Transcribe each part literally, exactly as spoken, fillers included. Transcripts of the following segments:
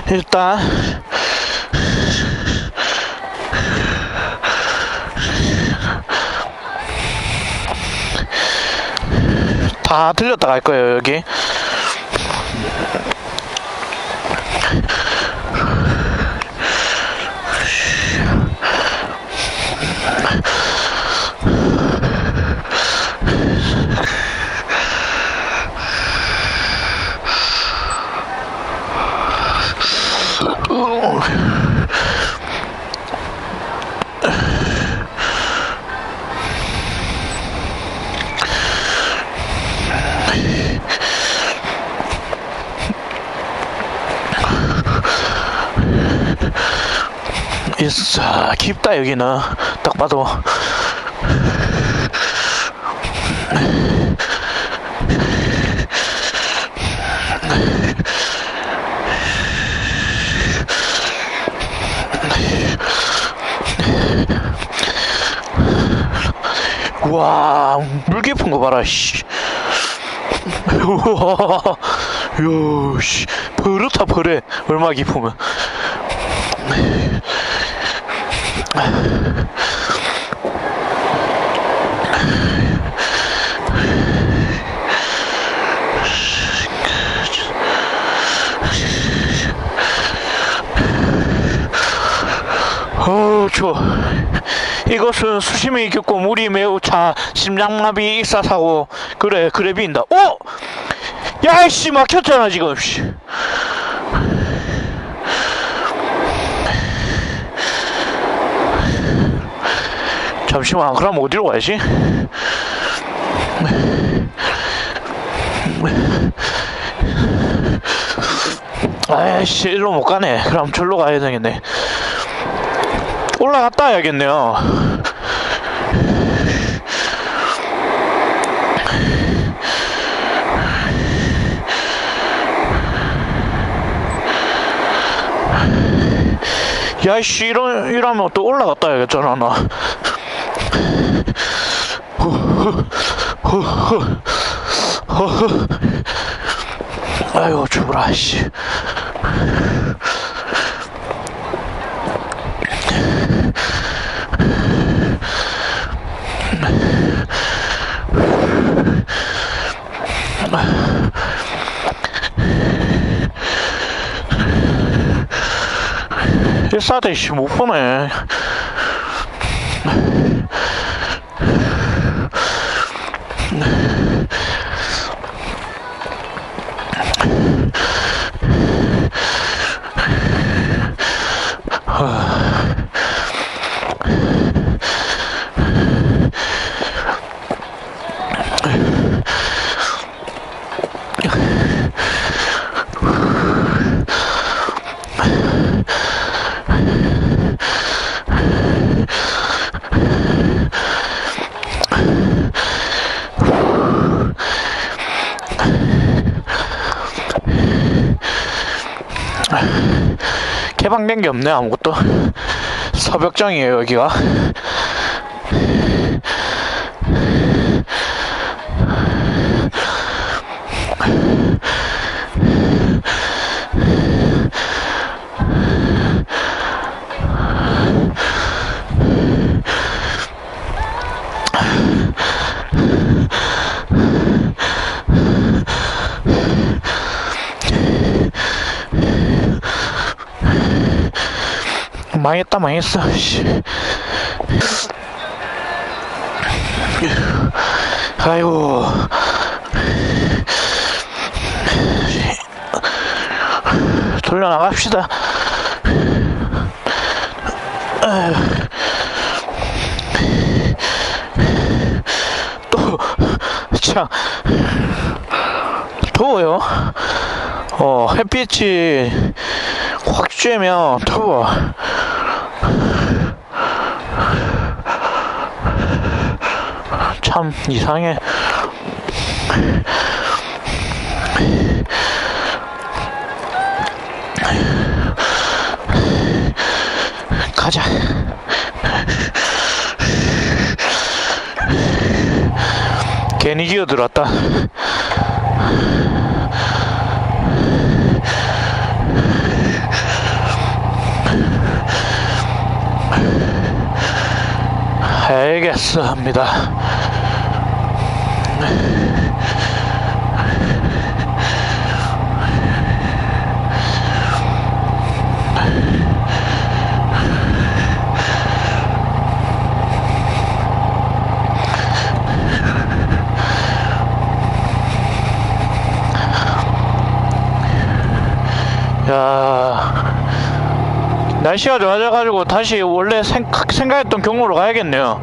일단 다 들렸다 갈 거예요. 여기 있어. 깊다 여기는 딱 봐도. 우와, 물 깊은 거 봐라, 씨. 우와, 요, 씨. 버릇다, 버릇. 얼마 깊으면. 어, 추워. 이것은 수심이 깊고 물이 매우 차 심장마비 익사사고. 그래 그래 빈다. 어? 야이씨 막혔잖아 지금. 잠시만, 그럼 어디로 가야지? 아이씨, 일로 못 가네. 그럼 절로 가야 되겠네. 올라갔다 와야겠네요. 야이씨, 이러, 이러면 또 올라갔다 와야겠잖아, 나. 아이고, 죽어라, 씨. 일사대 씨 못 보네. 개방된 게 없네, 아무것도. 서벽장이에요, 여기가. 망했다, 망했어, 씨. 아이고. 돌려나갑시다. 또, 참, 더워요. 어, 햇빛이 확 쬐면 더워. 참 이상해. 가자. 괜히 기어들었다. 알겠습니다. 야, 날씨가 좋아져가지고 다시 원래 생, 생각했던 경로로 가야겠네요.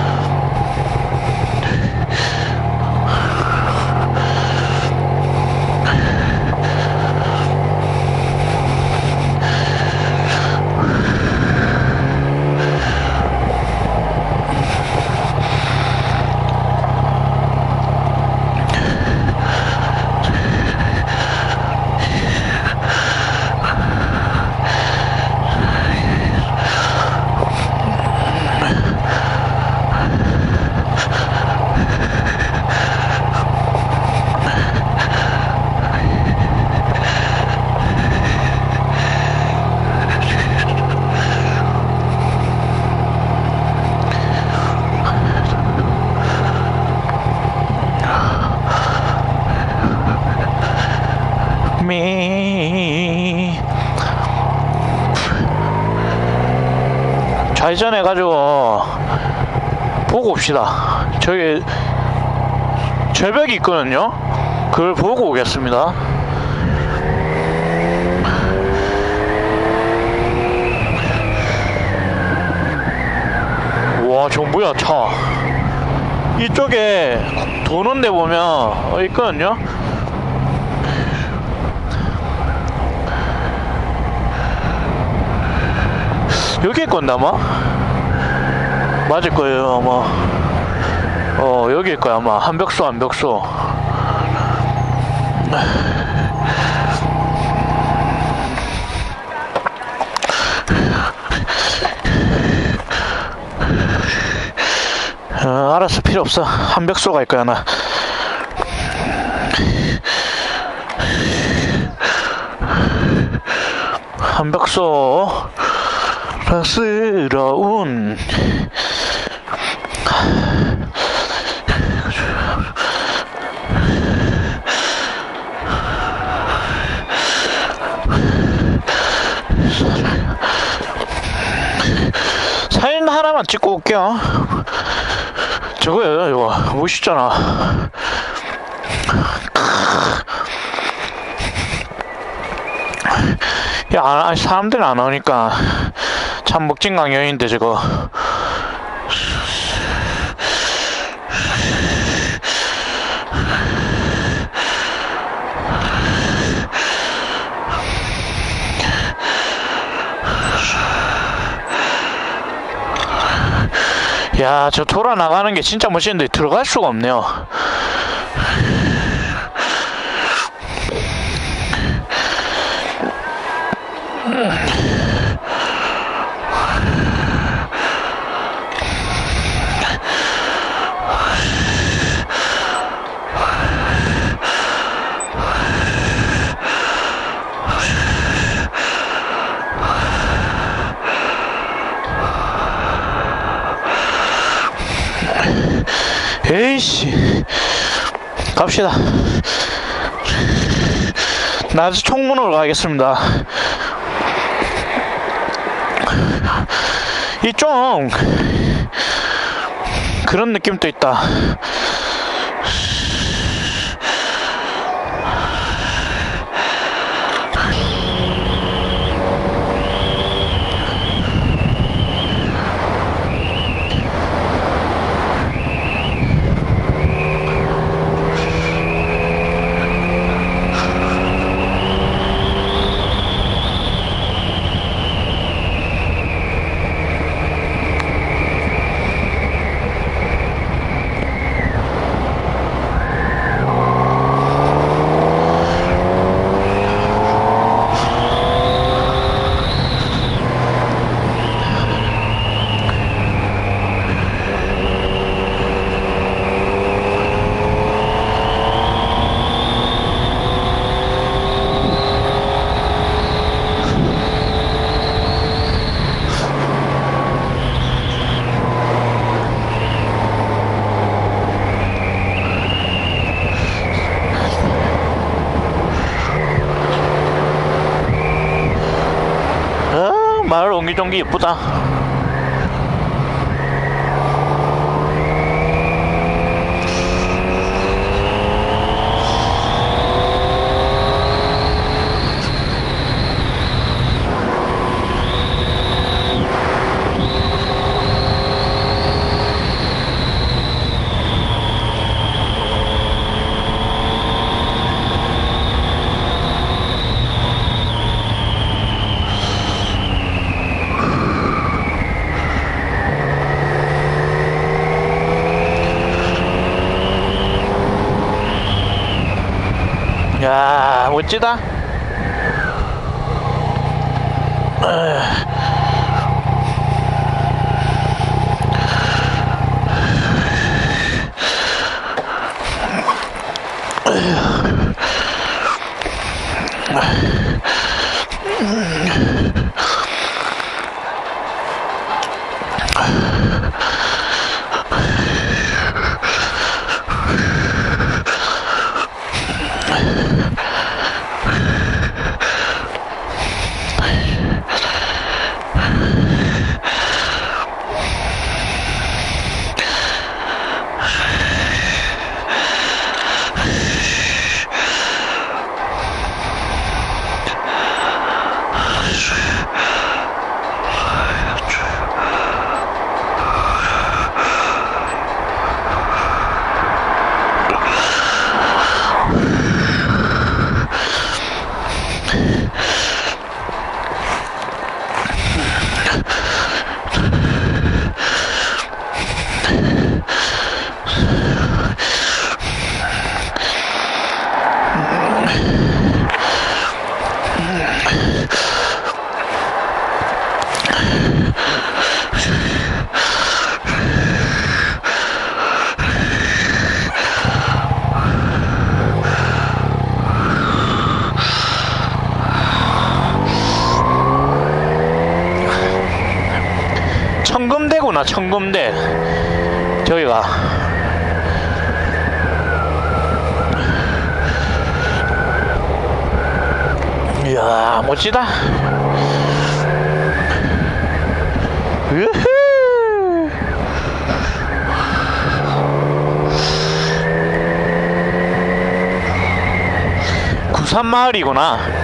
좌회전해가지고 보고 옵시다. 저기 절벽이 있거든요. 그걸 보고 오겠습니다. 와, 저 뭐야, 차. 이쪽에 도는 데 보면 있거든요. 여기일 건데 아마? 맞을 거예요 아마. 어, 여기일 거야 아마. 한벽소 한벽소. 어, 알았어, 필요 없어. 한벽소 갈 거야 나. 한벽소 스러운 사진 하나만 찍고 올게요. 저거요, 이거 멋있잖아. 야, 아, 사람들이 안 오니까 참 먹진강연인데 저거. 야, 저 돌아 나가는 게 진짜 멋있는데 들어갈 수가 없네요. 에이씨, 갑시다. 나 총문으로 가겠습니다. 이 좀 그런 느낌도 있다. 나온 게 예쁘다. 야, 멋지다. 청금대구나, 청금대. 저기가 이야, 멋지다. 으흐. 구산마을이구나.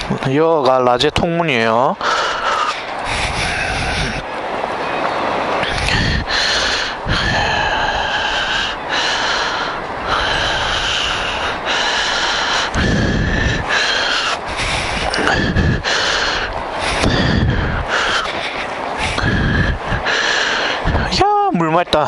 여기가 라제 통문이에요. 야, 물 맑다.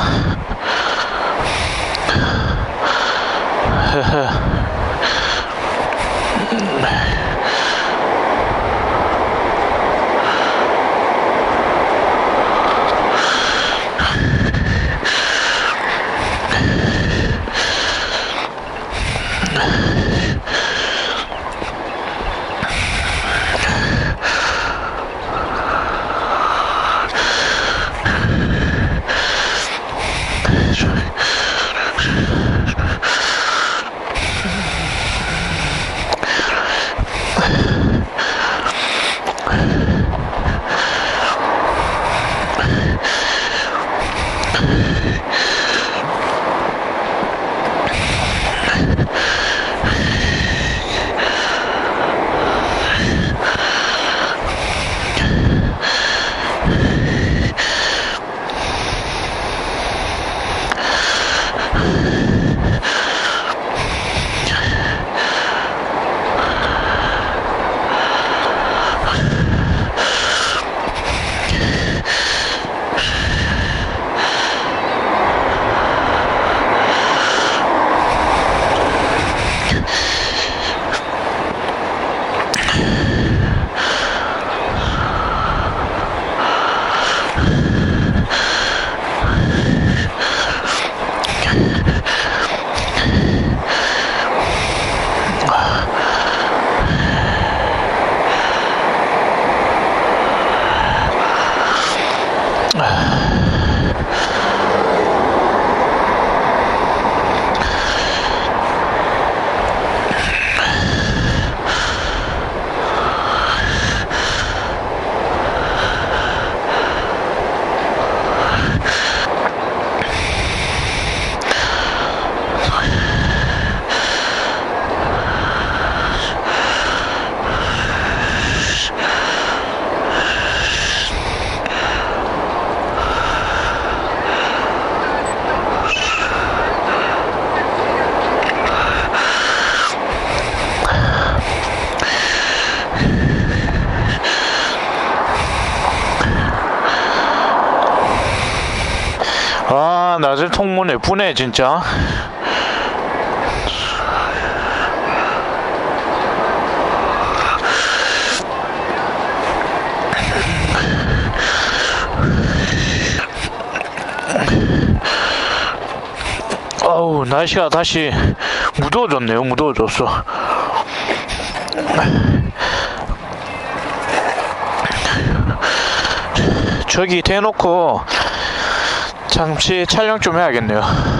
아, 나들 통문 예쁘네 진짜. 어우, 날씨가 다시 무더워졌네요. 무더워졌어. 저기 대놓고 잠시 촬영 좀 해야겠네요.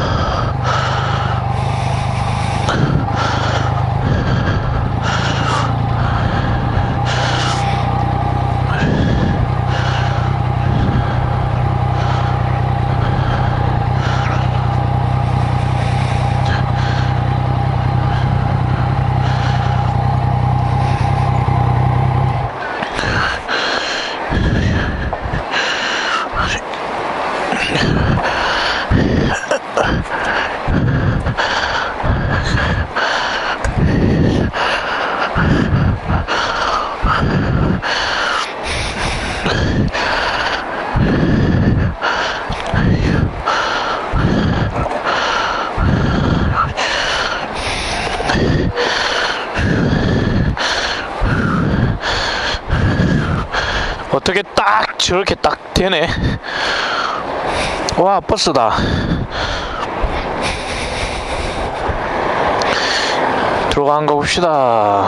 어떻게 딱 저렇게 딱 되네. 와, 버스다. 들어간 거 봅시다.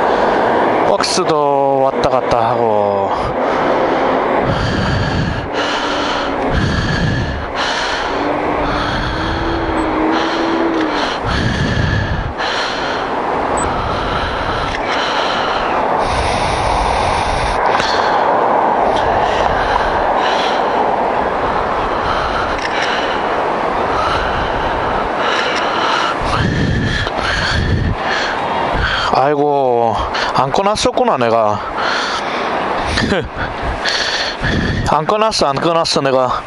버스도 왔다 갔다 하고. 아이고, 안 꺼놨었구나, 내가. 안 꺼놨어, 안 꺼놨어, 내가.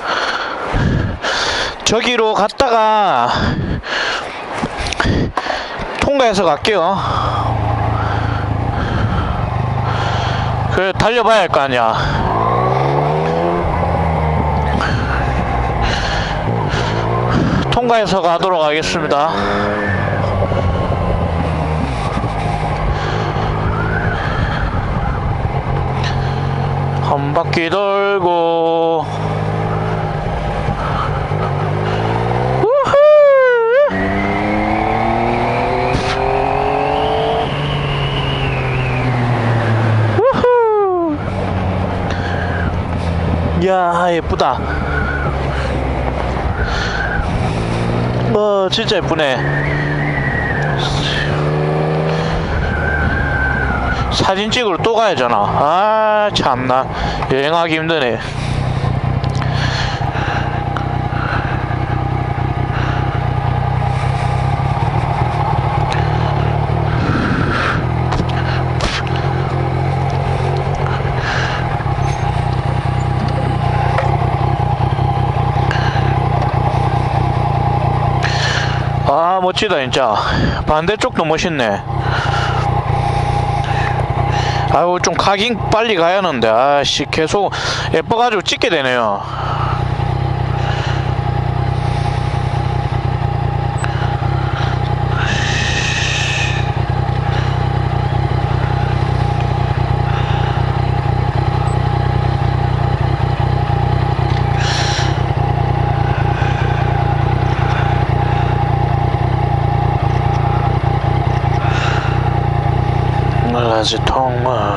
저기로 갔다가, 통과해서 갈게요. 그래, 달려봐야 할 거 아니야. 통과해서 가도록 하겠습니다. 한 바퀴 돌고 우후! 우후! 야, 예쁘다. 어, 진짜 예쁘네. 사진 찍으러 또 가야잖아. 아, 참나. 여행하기 힘드네. 아, 멋지다 진짜. 반대쪽도 멋있네. 아유, 좀 가긴 빨리 가야 하는데, 아씨, 계속 예뻐가지고 찍게 되네요. 아직 통화.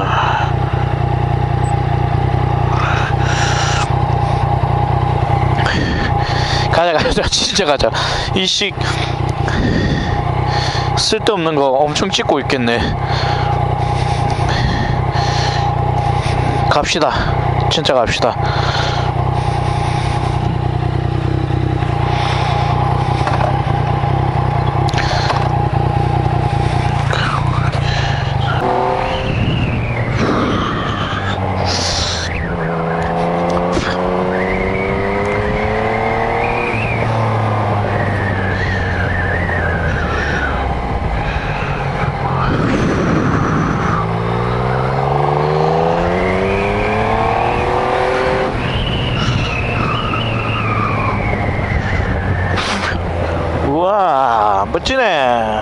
가자 가자 진짜 가자. 이씨 쓸데없는 거 엄청 찍고 있겠네. 갑시다. 진짜 갑시다. 우와, 멋지네.